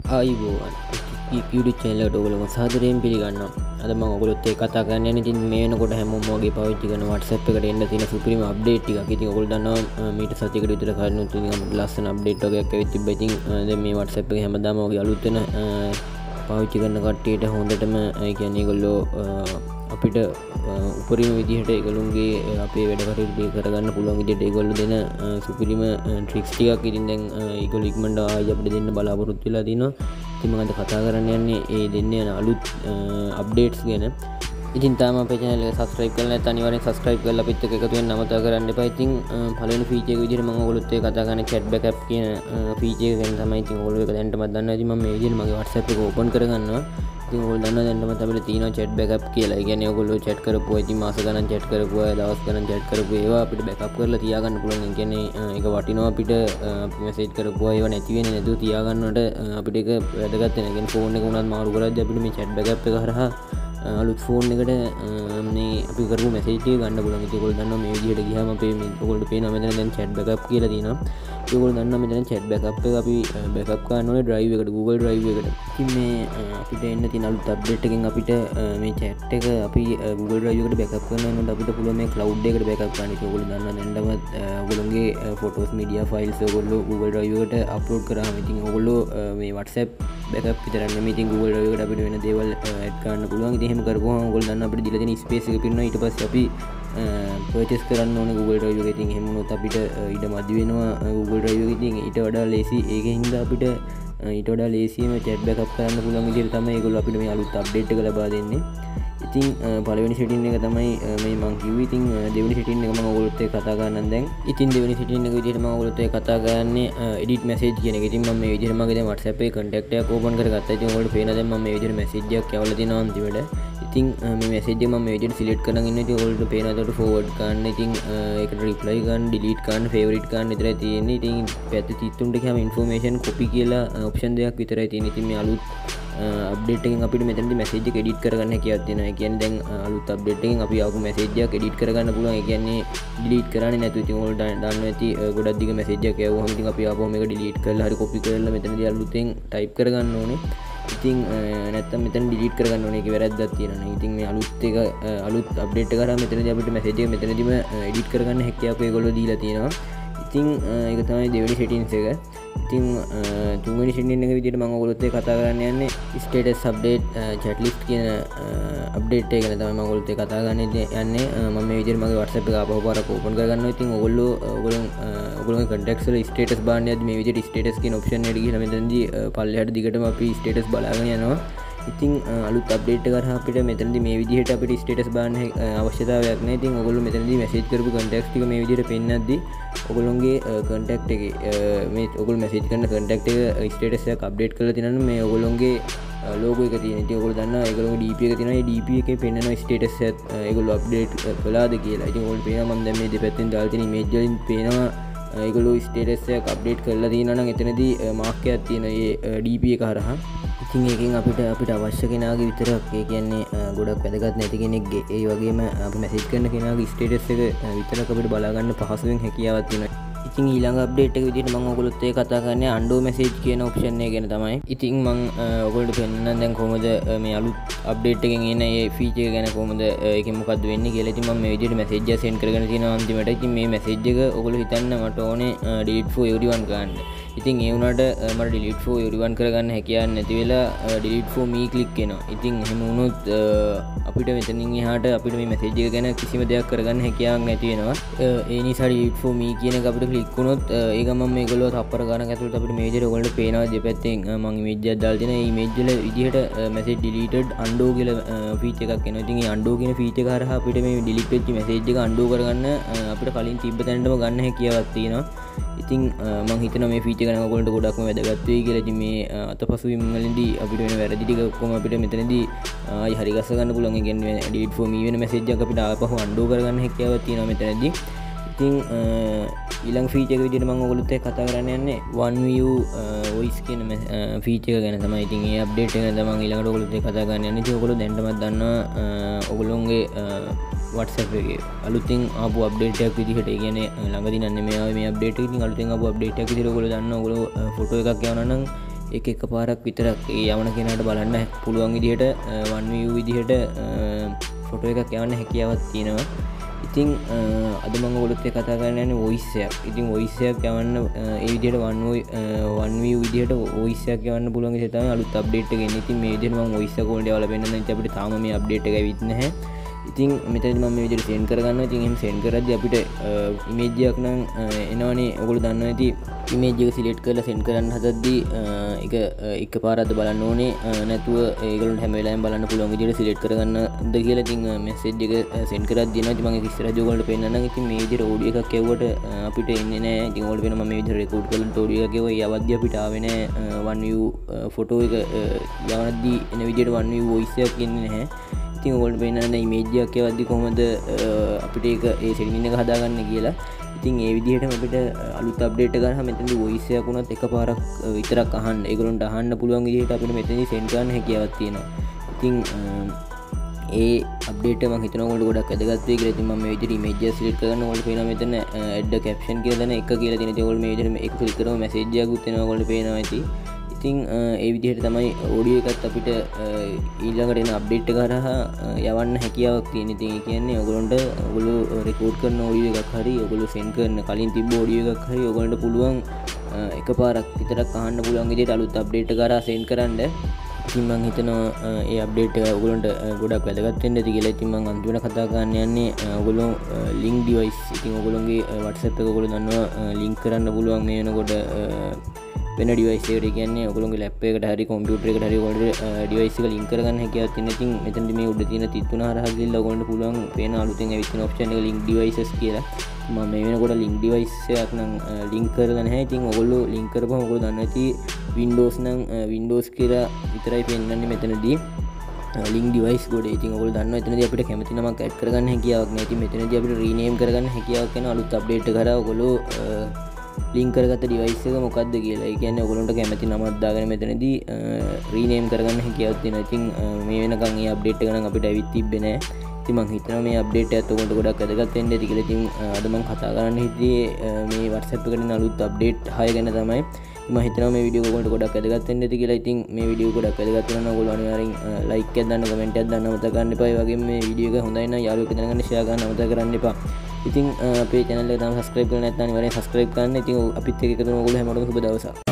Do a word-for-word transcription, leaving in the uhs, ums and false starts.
ආයිබෝවන් YouTube channel එකට ඔයගොල්ලෝ සාදරයෙන් පිළිගන්නවා. අද මම ඔයගොල්ලොත් එක්ක කතා කරන්න යන්නේ ඉතින් මේ වෙනකොට හැමෝම වගේ පාවිච්චි කරන WhatsApp එකට එන්න තියෙන සුපිරිම අප්ඩේට් ටිකක්. ඉතින් ඔයගොල්ලෝ දන්නවා මීට සතියකට විතර කලින් ඉතින් අපිට ලස්සන අප්ඩේට් වගේක් ඇවිත් තිබ්බා. ඉතින් දැන් මේ WhatsApp එකේ හැමදාම වගේ අලුත් වෙන පාවිච්චි කරන කට්ටියට හොඳටම ඒ කියන්නේ ඒගොල්ලෝ අපිට උපරිම විදිහට ඒගොල්ලොන්ගේ අපේ වැඩ කටයුතු කරගන්න පුළුවන් විදිහට ඒගොල්ලෝ දෙන සුපිරිම ට්‍රික්ස් ටිකක් ඉතින් දැන් ඒගොල්ලෝ ඉක්මනට ආයි අපිට දෙන්න බලාපොරොත්තු වෙලා තිනවා. ඉතින් මම අද කතා කරන්න යන්නේ ඒ දෙන්න යන අලුත් අප්ඩේට්ස් ගැන. ඉතින් තාම අපේ channel එක subscribe කරලා නැත්නම් අනිවාර්යෙන් subscribe කරලා අපිත් එක්ක එකතු වෙන්න අමතක කරන්න එපා. ඉතින් පළවෙනි feature එක විදිහට මම ඔයගොල්ලොත් එක්ක කතා කරන්නේ chat backup කියන feature එක ගැන තමයි. ඉතින් ඔයගොල්ලෝ ඒක දැනටමත් දන්නවා. ඉතින් මම මේ විදිහට මගේ WhatsApp එක open කරගන්නවා. ඉතින් ඔයගොල්ලෝ දන්නවා දැනටමත් අපිට තියෙනවා chat backup කියලා. ඒ කියන්නේ ඔයගොල්ලෝ chat කරපුවා ඉතින් මාස ගණන් chat කරපුවා දවස් ගණන් chat කරපුවා ඒවා අපිට backup කරලා තියාගන්න පුළුවන්. ඒ කියන්නේ ඒක වටිනවා අපිට අපි message කරපුවා ඒවා නැති වෙන්නේ නැතුව තියාගන්නවට අපිට ඒක වැදගත් වෙනවා. ඒ කියන්නේ phone එක උනත් මාරු කරද්දී අපිට මේ chat backup එක හරහා අලුත් ෆෝන් එකට මේ අපි කරපු මැසේජ් එක ගන්න පුළුවන්. ඉතින් ඔයගොල්ලෝ දන්නවා මේ විදිහට ගියාම අපේ මේ ඔයගොල්ලෝ පේනවා මෙතන දැන් chat backup කියලා තියෙනවා. ඉතින් ඔයගොල්ලෝ දන්නවා මෙතන chat backup එක අපි backup කරන්න ඕනේ drive එකට Google drive එකට. ඉතින් මේ අපිට එන්න තියෙන අලුත් update එකෙන් අපිට මේ chat එක අපි Google drive එකට backup කරනකොට අපිට පුළුවන් මේ cloud එකට backup කරන්න. ඉතින් ඔයගොල්ලෝ දන්නවා දැන්ටමත් ඔයගොල්ලෝගේ photos media files ඔයගොල්ලෝ Google drive එකට upload කරාම ඉතින් ඔයගොල්ලෝ මේ WhatsApp backup විතරක් නෙමෙයි ඉතින් Google drive එකට අපිට වෙන දේවල් add කරන්න පුළුවන්. ඉතින් එහෙම කරපුවම ඔයගොල්ලෝ දන්නවා අපිට දීලා තියෙන space එක පිරෙනවා. ඊට පස්සේ අපි purchase කරන්න ඕනේ Google drive එක. ඉතින් එහෙම වුණොත් අපිට ඉඩ මදි වෙනවා Google drive එක. ඉතින් ඊට වඩා ලේසි ඒකෙන් හින්දා අපිට ඊට වඩා ලේසියෙම chat backup කරන්න පුළුවන් විදිහට තමයි ඒගොල්ලෝ අපිට මේ අලුත් update එක ලබා දෙන්නේ. ඉතින් පළවෙනි setting එක තමයි මේ මම කිව්වේ. ඉතින් දෙවෙනි setting එක මම ඔයගොල්ලොත් එක්ක කතා කරන්නම් දැන්. ඉතින් දෙවෙනි setting එක විදිහට මම ඔයගොල්ලොත් එක්ක කතා කරන්නේ edit message කියන එක. ඉතින් මම මේ විදිහට මගේ දැන් WhatsApp එකේ contact එකක් open කරගත්තා. ඉතින් ඔයගොල්ලෝ පේනවා දැන් මම මේ විදිහට message එකක් යවලා දෙනවා අන්තිමට. ඉතින් මේ message එක මම මේ විදිහට select කරගෙන ඉන්නවා. ඉතින් ඔයගොල්ලෝ පේනවා එතකොට forward කරන්න. ඉතින් ඒකට reply කරන්න, delete කරන්න, favorite කරන්න විතරයි තියෙන්නේ. ඉතින් පැත්ත තිත්තුන්ට ගියාම information copy කියලා option දෙකක් විතරයි තියෙන්නේ. ඉතින් මේ අලුත් අප්ඩේට් එකෙන් අපිට මෙතනදී මැසේජ් එක එඩිට් කරගන්න හැකියාවක් තියෙනවා. ඒ කියන්නේ දැන් අලුත් අප්ඩේට් එකෙන් අපි ආපු මැසේජ් එකක් එඩිට් කරගන්න පුළුවන්. ඒ කියන්නේ ඩිලීට් කරන්නේ නැතුව. ඉතින් ඔයාලට දන්නවා ඇති ගොඩක් දිග මැසේජ් එකක් යවුවම ඉතින් අපි ආපුවම මේක ඩිලීට් කරලා හරි කොපි කරලා මෙතනදී අලුතෙන් ටයිප් කරගන්න ඕනේ. ඉතින් නැත්තම් මෙතන ඩිලීට් කරගන්න ඕනේ. ඒකේ වැරද්දක් තියෙනවා. ඉතින් මේ අලුත් එක අලුත් අප්ඩේට් එක කරා මෙතනදී අපිට මැසේජ් එක මෙතනදීම එඩිට් කරගන්න හැකියාව ඒගොල්ලෝ දීලා තියෙනවා. ඉතින් ඒක තමයි දෙවෙනි settings එක. ඉතින් තුන්වෙනි setting එක විදිහට මම ඔයගොල්ලොත් එක්ක කතා කරන්න යන්නේ status update chat list කියන අප්ඩේට් එක ගැන තමයි මම ඔයගොල්ලොත් එක්ක කතා කරන්න යන්නේ. මම මේ විදිහට මගේ WhatsApp එක ආපහු පාරක් open කරගන්නවා. ඉතින් ඔයගොල්ලෝ ඔයගොල්ලෝ ඔයගොල්ලෝගේ contacts වල status බලන්න යද්දි මේ විදිහට status කියන option එකට ගිහලා මෙතනදී පල්ලෙහාට දිගටම අපි status බලාගෙන යනවා. ඉතින් අලුත් අප්ඩේට් එක කරා අපිට මෙතනදී මේ විදිහට අපිට ස්ටේටස් බලන්න අවශ්‍යතාවයක් නැහැ. ඉතින් ඔයගොල්ලෝ මෙතනදී මැසේජ් කරපු contacts ටික මේ විදිහට පෙන්නද්දී ඔයගොල්ලෝගේ contact එකේ මේ ඔයගොල්ලෝ මැසේජ් කරන contact එක ස්ටේටස් එකක් අප්ඩේට් කරලා තියෙනවා මේ ඔයගොල්ලෝගේ logo එක තියෙන. ඉතින් ඔයගොල්ලෝ දන්නවා ඒගොල්ලෝගේ D P එක තියෙනවා. ඒ D P එකේ පෙන්නන ස්ටේටස් එක ඒගොල්ලෝ අප්ඩේට් කළාද කියලා. ඉතින් ඔයගොල්ලෝ පේනවා මම දැන් මේ දෙපැත්තෙන් දාලා තියෙන image වලින් පේනවා ඒගොල්ලෝ ස්ටේටස් එකක් අප්ඩේට් කරලා තියෙනවා නම් එතනදී මාක් එකක් තියෙනවා ඒ D P එක හරහා. ඉතින් ඒකෙන් අපිට අපිට අවශ්‍ය කෙනාගේ විතරක් ඒ කියන්නේ ගොඩක් වැදගත් නැති කෙනෙක්ගේ ඒ වගේම අපි මැසේජ් කරන කෙනාගේ ස්ටේටස් එක විතරක් අපිට බලා ගන්න පහසුවෙන් හැකියාවක් තියෙනවා. ඉතින් ඊළඟ අප්ඩේට් එක විදිහට මම ඔයගොල්ලොත් එක්ක කතා කරන්නේ undo message කියන option එක ගැන තමයි. ඉතින් මම ඔයගොල්ලන්ට පෙන්නන්නම් දැන් කොහොමද මේ අලුත් අප්ඩේට් එකෙන් එන මේ feature එක ගැන කොහොමද ඒකෙන් මොකද්ද වෙන්නේ කියලා. ඉතින් මම මේ විදිහට message එක send කරගෙන තියෙනවා අන්තිමට. ඉතින් මේ message එක ඔයගොල්ලෝ හිතන්න මට ඕනේ delete for everyone ගන්න. ඉතින් ඒ වුණාට මට delete for everyone කරගන්න හැකියාවක් නැති වෙලා delete for me click වෙනවා. ඉතින් එහෙම වුණොත් අපිට මෙතනින් එහාට අපිට මේ message එක ගැන කිසිම දෙයක් කරගන්න හැකියාවක් නැති වෙනවා. ඒ නිසා delete for me කියන එක අපිට click වුණොත් ඒ ගමන් මේගොල්ලෝ තප්පර ගණන් ඇතුළත අපිට මේ විදිහට ඔයගොල්ලන්ට පේනවා දෙපැත්තෙන් මම image එකක් දාලා තියෙනවා. ඒ image වල විදිහට message deleted undo කියලා feature එකක් එනවා. ඉතින් මේ undo කියන feature එක හරහා අපිට මේ delete වෙච්ච message එක undo කරගන්න අපිට කලින් තිබ්බ තැනටම ගන්න හැකියාවක් තියෙනවා. ඉතින් මම හිතනවා මේ feature එක ඔයගොල්ලන්ට ගොඩක්ම වැදගත් වෙයි කියලා. ඉතින් මේ අතපසුවීම් වලින්දී අපිට වෙන වැරදි ටික ඔක්කොම අපිට මෙතනදී ආයි හරි ගස්ස ගන්න පුළුවන්. ඒ කියන්නේ delete for me වෙන message එකක් අපිට ආපහු undo කරගන්න හැකියාවක් තියෙනවා මෙතනදී. ඉතින් ඊළඟ feature එක විදිහට මම ඔයගොල්ලොත් එක්ක කතා කරන්න යන්නේ one view voice කියන feature එක ගැන තමයි. ඉතින් මේ update එක ගැන තමයි ඊළඟට ඔයගොල්ලොත් එක්ක කතා කරන්න යන්නේ. ඉතින් ඔයගොල්ලෝ දැනටමත් දන්නවා ඔයගොල්ලෝගේ WhatsApp එකේ අලුතින් ආපු අප්ඩේට් එකක් විදිහට ඒ කියන්නේ ළඟදී නම් නෙමෙයි ආවේ මේ අප්ඩේට් එක. ඉතින් අලුතින් ආපු අප්ඩේට් එකක් විදිහට ඔයගොල්ලෝ දන්නවා ඔයගොල්ලෝ ෆොටෝ එකක් යවනවා නම් එක එක පාරක් විතරක් ඒ යවන කෙනාට බලන්න පුළුවන් විදිහට වන් view විදිහට ෆොටෝ එකක් යවන්න හැකියාවක් තියෙනවා. ඉතින් අද මම ඔයගොල්ලොත් එක්ක කතා කරන්න යන්නේ voice එකක්. ඉතින් voice එකක් යවන්න ඒ විදිහට one one view විදිහට voice එකක් යවන්න පුළුවන් විදිහ තමයි අලුත් අප්ඩේට් එක එන්නේ. ඉතින් මේ විදිහට මම voice එක ඕනේ ඩෙවලොප් වෙන්න නම් අපිට තාම මේ අප්ඩේට් එක ඇවිත් නැහැ. ඉතින් මෙතනදි මම මේ විදිහට සෙන්ඩ් කරගන්නවා. ඉතින් එහෙම සෙන්ඩ් කරද්දී අපිට ඉමේජ් එකක් නම් එනවනේ. ඔයගොල්ලෝ දන්නවා ඇති ඉමේජ් එක සිලෙක්ට් කරලා සෙන්ඩ් කරන්න හදද්දී ඒක එකපාරක්ද බලන්න ඕනේ නැතුව ඒගොල්ලන්ට හැම වෙලාවෙම බලන්න පුළුවන් විදිහට සිලෙක්ට් කරගන්නද කියලා. ඉතින් මෙසේජ් එක සෙන්ඩ් කරද්දී එනවා. ඉතින් මම ඒක ඉස්සරහදී ඔයගොල්ලන්ට පෙන්නන්නම්. ඉතින් මේ විදිහට ඔඩියෝ එකක් ඇව්වට අපිට එන්නේ නැහැ. ඉතින් ඔයගොල්ලෝ වෙන මම මේ විදිහට රෙකෝඩ් කරලා ඔඩියෝ එකක් ඇව්වා. ඒ අවද්දී අපිට ආවේ නැහැ one view ෆොටෝ එක යවනද්දී එන විදිහට one view voice එකක් එන්නේ නැහැ. ඉතින් ඔයගොල්ලෝ පෙන්නන්න ඉමේජ් එකක් එවද්දී කොහොමද අපිට ඒක ඒ සෙටින් එක හදාගන්න කියලා. ඉතින් ඒ විදිහටම අපිට අලුත් අප්ඩේට් එක ගන්න මෙතනදී voice එකක් උනත් එකපාරක් විතරක් අහන්න ඒගොල්ලන්ට අහන්න පුළුවන් විදිහට අපිට මෙතනදී සෙන්ඩ් කරන්න හැකියාවක් තියෙනවා. ඉතින් ඒ අප්ඩේට් එක මම හිතනවා ඔයගොල්ලෝ ගොඩක් වැදගත් වෙයි කියලා. ඉතින් මම මේ විදිහට ඉමේජ් එක සිලෙක්ට් කරගන්න ඔයගොල්ලෝ පේනවා මෙතන add caption කියලා දෙන එක කියලා තියෙනවා. ඉතින් ඔයගොල්ලෝ මේ විදිහට ඒක ක්ලික් කරාම මැසේජ් එකක් උත් එනවා ඔයගොල්ලෝ පේනවා ඇති. ඉතින් ඒ විදිහට තමයි ඔඩියෝ එකත් අපිට ඊළඟට එන අප්ඩේට් එක හරහා යවන්න හැකියාවක් තියෙන. ඉතින් ඒ කියන්නේ ඔයගොල්ලන්ට ඔයගොල්ලෝ රෙකෝඩ් කරන ඔඩියෝ එකක් හරි ඔයගොල්ලෝ සෙන්ඩ් කරන කලින් තිබ්බ ඔඩියෝ එකක් හරි ඔයගොල්ලන්ට පුළුවන් එකපාරක් විතරක් අහන්න පුළුවන් විදිහට අලුත් අප්ඩේට් එක හරහා සෙන්ඩ් කරන්න. ඉතින් මම හිතනවා ඒ අප්ඩේට් එක ඔයගොල්ලන්ට ගොඩක් වැදගත් වෙන්න ඇති කියලා. ඉතින් මම අන්තිමට කතා කරන්න යන්නේ ඔයගොල්ලෝ ලින්ක් ඩිවයිස්. ඉතින් ඔයගොල්ලෝගේ WhatsApp එක ඔයගොල්ලෝ දන්නවා ලින්ක් කරන්න පුළුවන් මේ වෙනකොට වෙන ඩිවයිස් එකට. කියන්නේ ඔයගොල්ලෝගේ ලැප් එකකට හරි කම්පියුටර් එකකට හරි ඔයගොල්ලෝ ඩිවයිස් එක ලින්ක් කරගන්න හැකියාවක් තියෙන. ඉතින් මෙතනදී මේ උඩ තියෙන තිත් තුන හරහා ගිහලා ඔයගොල්ලන්ට පුළුවන් පේන අලුතෙන් ඇවිත් තියෙන ඔප්ෂන් එක ලින්ක් ඩිවයිසස් කියලා. මම මේ වෙනකොට ලින්ක් ඩිවයිස් එකක් නම් ලින්ක් කරලා නැහැ. ඉතින් ඔයගොල්ලෝ ලින්ක් කරපුවම ඔයගොල්ලෝ දන්නවා ඇති Windows නම් Windows කියලා විතරයි පෙන්නන්නේ මෙතනදී ලින්ක් ඩිවයිස් ගොඩේ. ඉතින් ඔයගොල්ලෝ දන්නවා එතනදී අපිට කැමති නමක් ඇඩ් කරගන්න හැකියාවක් නැහැ. ඉතින් මෙතනදී අපිට රීනේම් කරගන්න හැකියාවක් වෙන අලුත් අප්ඩේට් එක කරා ඔයගොල්ලෝ ලින්ක් කරගත්ත ඩිවයිස් එක මොකක්ද කියලා. ඒ කියන්නේ ඔයගොල්ලන්ට කැමති නමක් දාගෙන මෙතනදී රීනේම් කරගන්න හැකියාවක් තියෙනවා. ඉතින් මේ වෙනකන් මේ අප්ඩේට් එක නම් අපිට ඇවිත් තිබ්බේ නැහැ. ඉතින් මම හිතනවා මේ අප්ඩේට් එකත් ඔයගොල්ලන්ට ගොඩක් වැදගත් වෙන්න ඇති කියලා. ඉතින් අද මම කතා කරන්න හිටියේ මේ WhatsApp එකට එන අලුත් අප්ඩේට් හය ගැන තමයි. මම හිතනවා මේ වීඩියෝ ඔයගොල්ලන්ට ගොඩක් වැදගත් වෙන්න ඇති කියලා. ඉතින් මේ වීඩියෝ ගොඩක් වැදගත් වෙනවා නම් ඔයගොල්ලෝ අනිවාර්යෙන් ලයික් එකක් දාන්න, කමෙන්ට් එකක් දාන්න අමතක කරන්න එපා. ඒ වගේම මේ වීඩියෝ එක හොඳයි නම් යාළුවෙක් දැනගන්න ෂෙයා කරන්න අමතක කරන්න එපා. ඉතින් අපේ channel එක තාම subscribe කරලා නැත්නම් අනිවාර්යෙන් subscribe කරන්න. ඉතින් අපිත් එක්ක එකතු වෙන ඔයගොල්ලෝ හැමෝටම සුබ දවසක්.